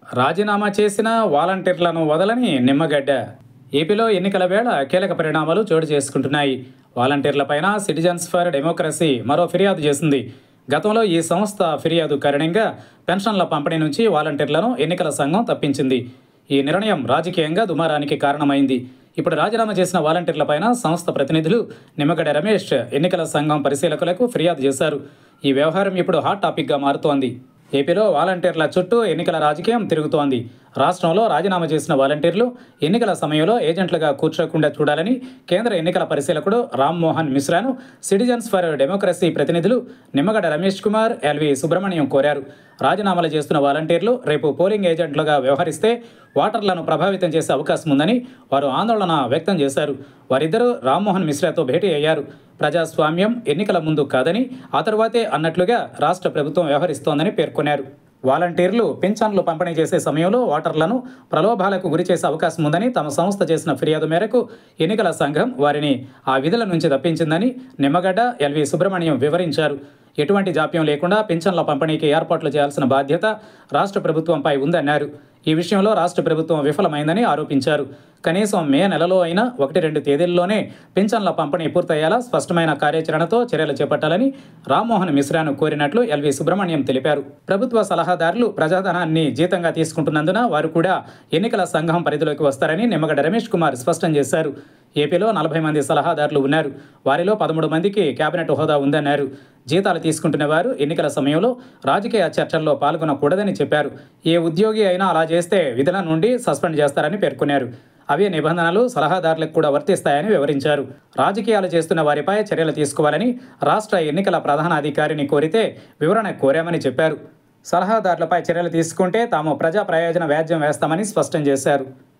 రాజీనామా చేసిన వాలంటీర్లను వదలని నిమ్మగడ్డ. ఏపీలో ఎన్నికల వేళ కీలక పరిణామాలు చోటు చేసుకుంటున్నాయి. వాలంటీర్లపైన సిటిజన్స్ ఫర్ డెమోక్రసీ మరో ఫిర్యాదు చేసింది. గతంలో ఈ సంస్థ ఫిర్యాదు కారణంగా పెన్షన్ల పంపిణీ నుంచి వాలంటీర్లను ఎన్నికల సంఘం తప్పించింది. ఈ నిర్ణయం రాజకీయంగా దుమారానికి కారణమైంది. ఇప్పుడు రాజీనామా చేసిన వాలంటీర్లపైన సంస్థ ప్రతినిధులు నిమ్మగడ్డ రమేష్ ఎన్నికల సంఘం పరిశీలకులకు ఫిర్యాదు చేశారు. ఈ వ్యవహారం ఇప్పుడు హాట్ టాపిక్గా మారుతోంది. ఏపీలో వాలంటీర్ల చుట్టూ ఎన్నికల రాజకీయం తిరుగుతోంది. రాష్ట్రంలో రాజీనామా చేసిన వాలంటీర్లు ఎన్నికల సమయంలో ఏజెంట్లుగా కూర్చోకుండా చూడాలని కేంద్ర ఎన్నికల పరిశీలకుడు రామ్మోహన్ మిశ్రాను సిటిజన్స్ ఫర్ డెమోక్రసీ ప్రతినిధులు నిమ్మగడ్డ రమేష్ కుమార్, ఎల్వి సుబ్రహ్మణ్యం కోరారు. రాజీనామాలు చేస్తున్న వాలంటీర్లు రేపు పోలింగ్ ఏజెంట్లుగా వ్యవహరిస్తే ఓటర్లను ప్రభావితం చేసే అవకాశం ఉందని వారు ఆందోళన వ్యక్తం చేశారు. వారిద్దరూ రామ్మోహన్ మిశ్రాతో భేటీ అయ్యారు. ప్రజాస్వామ్యం ఎన్నికల ముందు కాదని, ఆ తరువాతే అన్నట్లుగా రాష్ట్ర ప్రభుత్వం వ్యవహరిస్తోందని పేర్కొన్నారు. వాలంటీర్లు పింఛన్లు పంపిణీ చేసే సమయంలో ఓటర్లను ప్రలోభాలకు గురిచేసే అవకాశం ఉందని తమ సంస్థ చేసిన ఫిర్యాదు మేరకు ఎన్నికల సంఘం వారిని ఆ విధుల నుంచి తప్పించిందని నిమ్మగడ్డ, ఎల్వి సుబ్రహ్మణ్యం వివరించారు. ఎటువంటి జాప్యం లేకుండా పింఛన్ల పంపిణీకి ఏర్పాట్లు చేయాల్సిన బాధ్యత రాష్ట్ర ప్రభుత్వంపై ఉందన్నారు. ఈ విషయంలో రాష్ట్ర ప్రభుత్వం విఫలమైందని ఆరోపించారు. కనీసం మే నెలలో అయినా 1-2 తేదీల్లోనే పింఛన్ల పంపిణీ పూర్తయ్యేలా స్పష్టమైన కార్యాచరణతో చర్యలు చేపట్టాలని రామ్మోహన్ మిశ్రాను కోరినట్లు ఎల్వి సుబ్రహ్మణ్యం తెలిపారు. ప్రభుత్వ సలహాదారులు ప్రజాధనాన్ని జీతంగా తీసుకుంటున్నందున వారు కూడా ఎన్నికల సంఘం పరిధిలోకి వస్తారని నిమ్మగడ్డ రమేష్ కుమార్ స్పష్టం చేశారు. ఏపీలో 40 మంది సలహాదారులు ఉన్నారు. వారిలో 13 మందికి కేబినెట్ హోదా ఉందన్నారు. జీతాలు తీసుకుంటున్న వారు ఎన్నికల సమయంలో రాజకీయ చర్చల్లో పాల్గొనకూడదని చెప్పారు. ఏ ఉద్యోగి అయినా అలా చేస్తే విధుల నుండి సస్పెండ్ చేస్తారని పేర్కొన్నారు. అవే నిబంధనలు సలహాదారులకు కూడా వర్తిస్తాయని వివరించారు. రాజకీయాలు చేస్తున్న వారిపై చర్యలు తీసుకోవాలని రాష్ట్ర ఎన్నికల ప్రధానాధికారిని కోరితే వివరణ కోరామని చెప్పారు. సలహాదారులపై చర్యలు తీసుకుంటే తాము ప్రజా ప్రయోజన వ్యాజ్యం వేస్తామని స్పష్టం చేశారు.